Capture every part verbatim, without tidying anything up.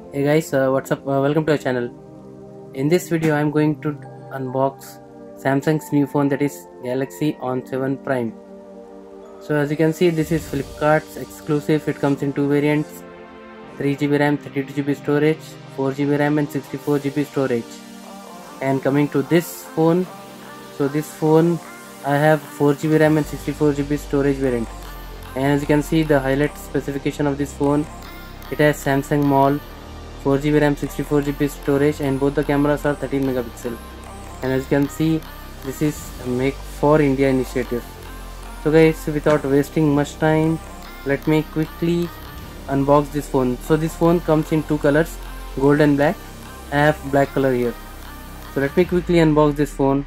Hey guys, uh, what's up? Uh, welcome to our channel. In this video, I'm going to unbox Samsung's new phone, that is Galaxy On seven Prime. So as you can see, this is Flipkart's exclusive. It comes in two variants: three G B RAM, thirty-two G B storage, four G B RAM and sixty-four G B storage. And coming to this phone, so this phone I have four G B RAM and sixty-four G B storage variant. And as you can see, the highlight specification of this phone, it has Samsung Mall, four G B RAM, sixty-four G B storage, and both the cameras are thirteen megapixel. And as you can see, this is a Make for India initiative. So guys, without wasting much time, let me quickly unbox this phone. So this phone comes in two colors, gold and black. I have black color here. So let me quickly unbox this phone.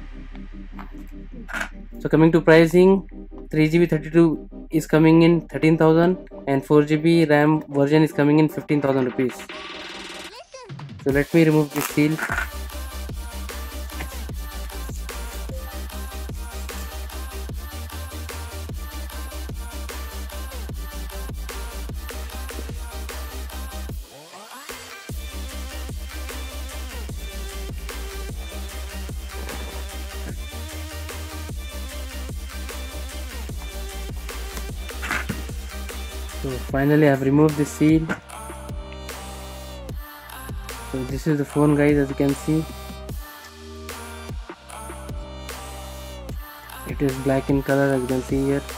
So coming to pricing, three G B thirty-two is coming in thirteen thousand and four G B RAM version is coming in fifteen thousand rupees. So let me remove this seal. So finally I have removed the seal. So this is the phone guys, as you can see. It is black in color, as you can see here.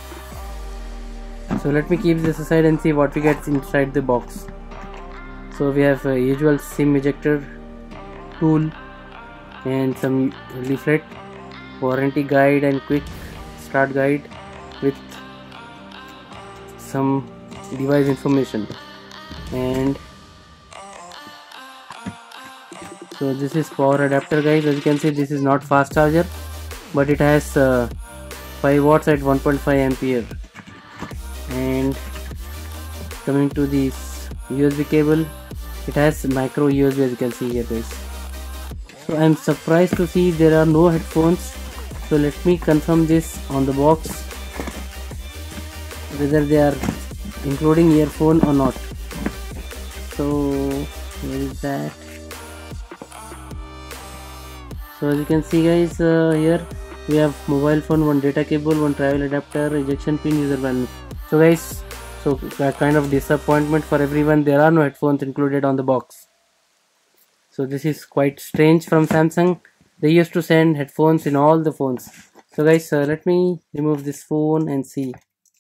So let me keep this aside and see what we get inside the box. So we have a usual SIM ejector tool and some leaflet, warranty guide and quick start guide with some device information. And so this is power adapter guys. As you can see, this is not fast charger, but it has uh, five watts at one point five ampere. And coming to this U S B cable, it has micro U S B, as you can see here guys. So I am surprised to see there are no headphones. So let me confirm this on the box, whether they are including earphone or not. So where is that? So as you can see guys, uh, here we have mobile phone, one data cable, one travel adapter, ejection pin, user manual. So guys, so a kind of disappointment for everyone, there are no headphones included on the box. So this is quite strange from Samsung. They used to send headphones in all the phones. So guys, uh, let me remove this phone and see.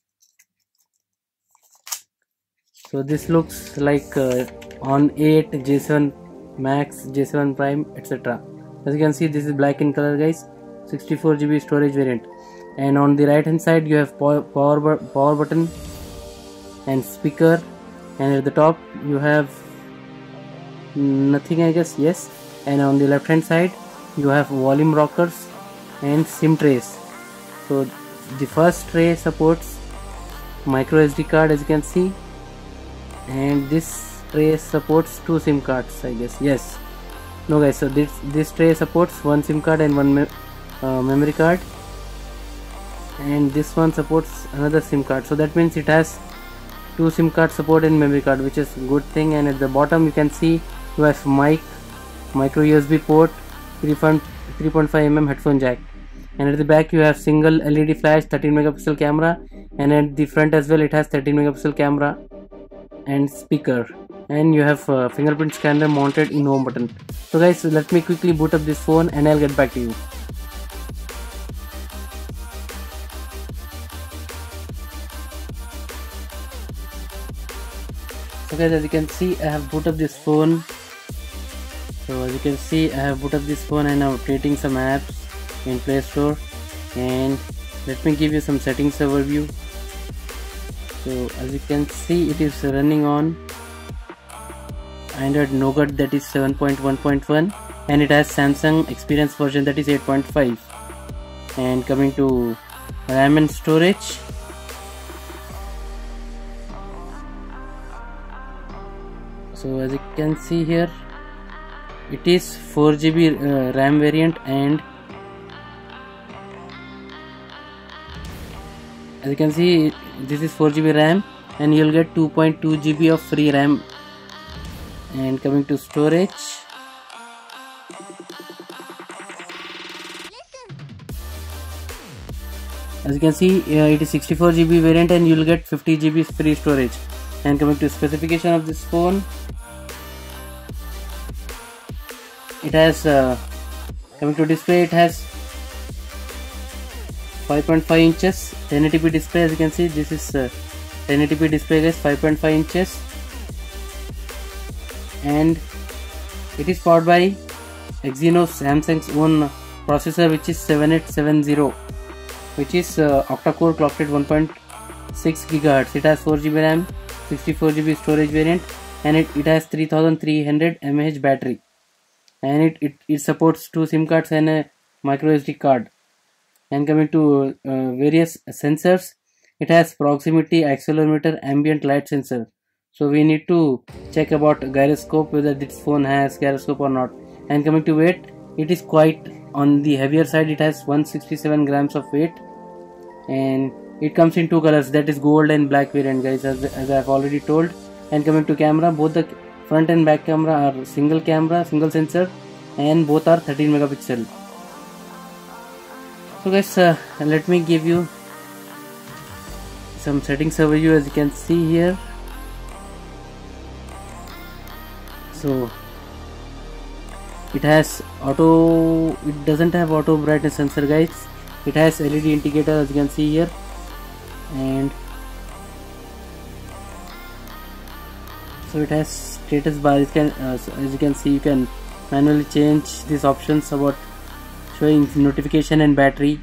So this looks like uh, on eight, G S M Max, G S M Prime, et cetera. As you can see, this is black in color guys, sixty-four G B storage variant. And on the right hand side you have power, power, power button and speaker, and at the top you have nothing, I guess, yes. And on the left hand side you have volume rockers and SIM trays. So the first tray supports micro S D card, as you can see, and this tray supports two SIM cards, I guess, yes. No guys, so this this tray supports one SIM card and one me uh, memory card, and this one supports another SIM card. So that means it has two SIM card support and memory card, which is a good thing. And at the bottom you can see you have mic, micro U S B port, three point five millimeter headphone jack, and at the back you have single L E D flash, thirteen megapixel camera, and at the front as well it has thirteen megapixel camera and speaker, and you have a fingerprint scanner mounted in home button. So guys, let me quickly boot up this phone and I'll get back to you. So guys, as you can see, I have booted up this phone. So as you can see, I have booted up this phone and I'm updating some apps in Play Store. And let me give you some settings overview. So as you can see, it is running on Android Nougat, that is seven point one point one, and it has Samsung Experience version, that is eight point five. And coming to RAM and storage, so as you can see here, it is four G B uh, RAM variant, and as you can see, this is four G B RAM and you'll get two point two G B of free RAM And coming to storage, as you can see, uh, it is sixty-four G B variant and you will get fifty G B free storage. And coming to specification of this phone, it has uh, coming to display, it has five point five inches ten eighty p display. As you can see, this is uh, ten eighty p display guys, five point five inches, and it is powered by Exynos, Samsung's own processor, which is seven eight seven zero, which is uh, octa-core clocked at one point six gigahertz. It has four G B RAM, sixty-four G B storage variant, and it, it has three thousand three hundred milliamp hour battery, and it, it, it supports two SIM cards and a microSD card. And coming to uh, various sensors, it has proximity, accelerometer, ambient light sensor. So we need to check about gyroscope, whether this phone has gyroscope or not. And coming to weight, it is quite on the heavier side. It has one hundred sixty-seven grams of weight, and it comes in two colors, that is gold and black variant guys, as, as I have already told. And coming to camera, both the front and back camera are single camera, single sensor, and both are thirteen megapixel. So guys, uh, let me give you some settings overview. As you can see here, so it has auto, it doesn't have auto brightness sensor guys, it has L E D indicator, as you can see here. And so it has status bar. It can, uh, so as you can see, you can manually change these options about showing notification and battery.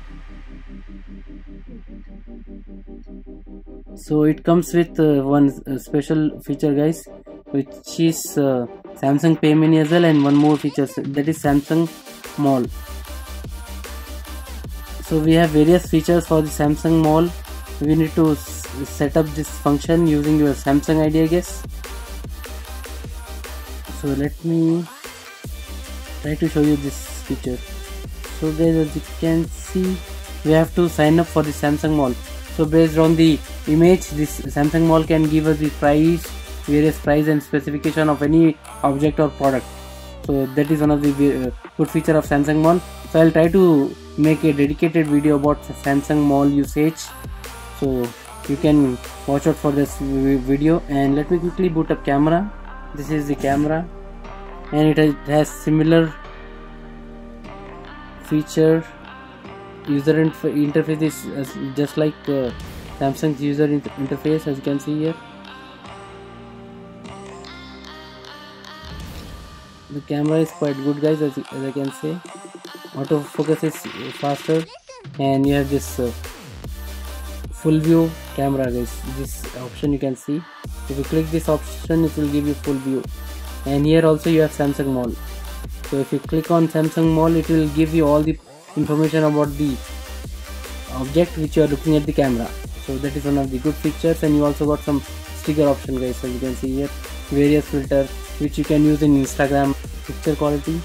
So it comes with uh, one uh, special feature guys, which is uh, Samsung Pay Mini as well, and one more feature, that is Samsung Mall. So we have various features for the Samsung Mall. We need to s set up this function using your Samsung I D, I guess. So let me try to show you this feature. So guys, as you can see, we have to sign up for the Samsung Mall. So based on the image, this Samsung Mall can give us the price, various price and specification of any object or product. So that is one of the uh, good feature of Samsung Mall. So I'll try to make a dedicated video about Samsung Mall usage, so you can watch out for this video. And let me quickly boot up camera. This is the camera, and it has, it has similar feature. User inf interface is uh, just like uh, Samsung's user inter interface, as you can see here. The camera is quite good guys, as, as I can say. Autofocus is faster, and you have this uh, full view camera guys. This option you can see, if you click this option, it will give you full view. And here also you have Samsung Mall. So if you click on Samsung Mall, it will give you all the information about the object which you are looking at the camera. So that is one of the good features. And you also got some sticker option guys, as you can see here, various filters which you can use in Instagram. Picture quality,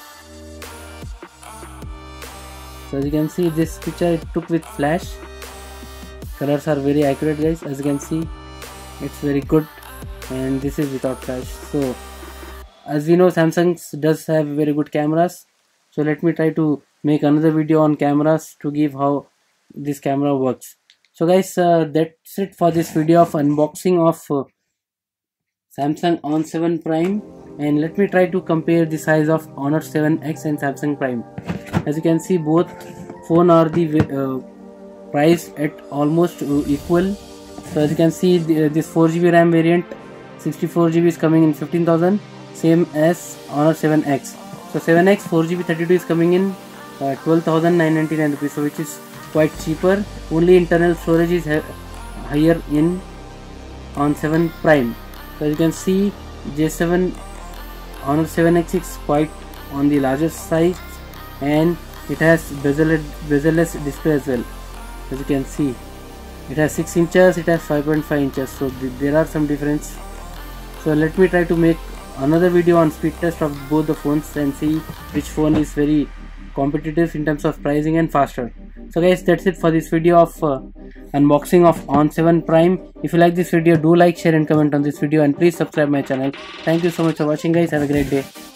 so as you can see, this picture it took with flash. Colors are very accurate guys, as you can see, it's very good. And this is without flash. So as we know, Samsung does have very good cameras. So let me try to make another video on cameras to give how this camera works. So guys, uh, that's it for this video of unboxing of uh, Samsung On seven Prime. And let me try to compare the size of Honor seven X and Samsung Prime. As you can see, both phone are the uh, price at almost uh, equal. So as you can see, the, uh, this four G B RAM variant, sixty-four G B is coming in fifteen thousand, same as Honor seven X. So seven X four G B thirty-two is coming in uh, twelve thousand nine hundred ninety-nine rupees, so which is quite cheaper. Only internal storage is higher in On seven Prime. So as you can see, J seven Honor seven X is quite on the larger size, and it has bezel bezel-less display as well. As you can see, it has six inches, it has five point five inches, so th there are some difference. So let me try to make another video on speed test of both the phones and see which phone is very competitive in terms of pricing and faster. So guys, that's it for this video of uh, unboxing of On seven Prime. If you like this video, do like, share and comment on this video, and please subscribe my channel. Thank you so much for watching guys. Have a great day.